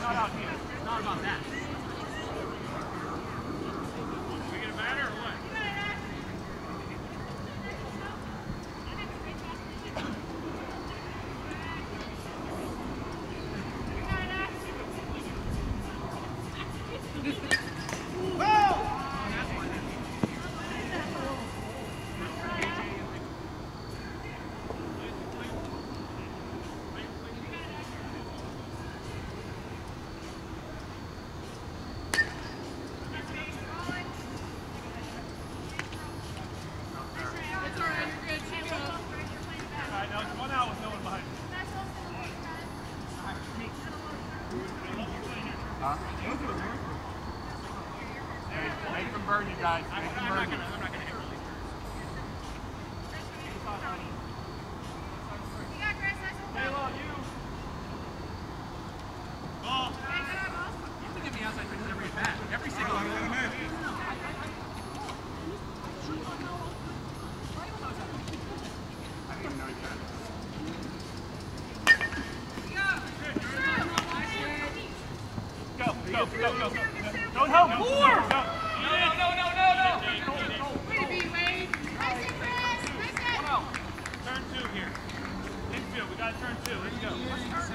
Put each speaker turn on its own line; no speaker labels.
not out here. It's not about that. We get a batter or what? Make them burn, you guys. I'm not gonna hit release.
You got Chris, that's okay.
Kayla, you. Ball.
You
have to give me outside pitches every bat. Every single one. I didn't even know you got it. Go. Don't help. Four. No.
Way to be, Wade. Nice it, Chris. Nice it.
Turn two here. Infield. We got turn two. Let's go.